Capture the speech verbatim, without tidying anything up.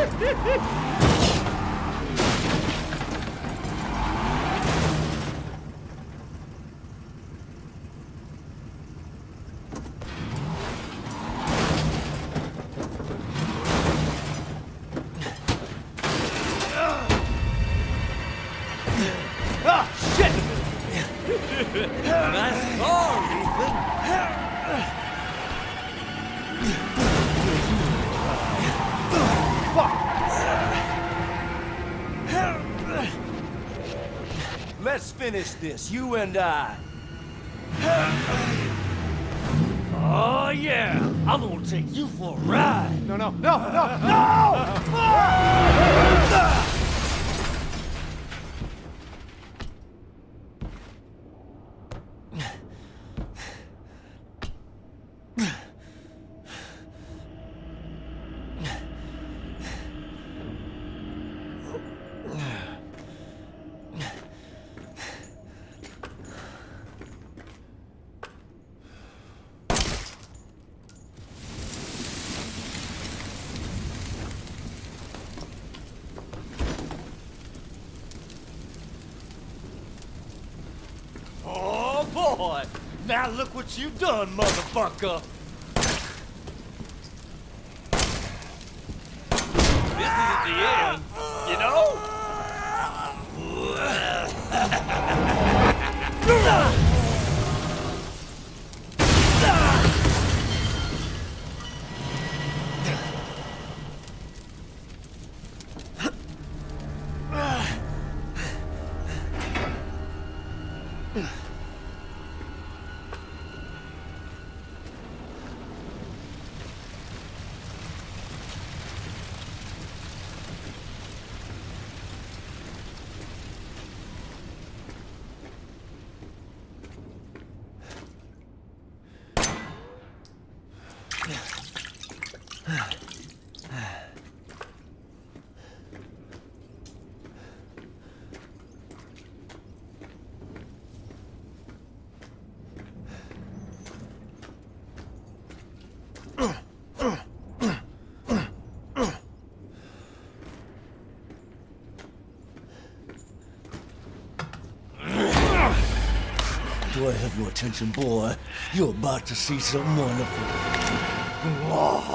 Nice car, Ethan. Let's finish this, you and I. Oh, yeah. I'm gonna take you for a ride. No, no, no, no, no! Oh, boy. Now look what you've done, motherfucker. This isn't the end, you know? Do I have your attention, boy? You're about to see something wonderful.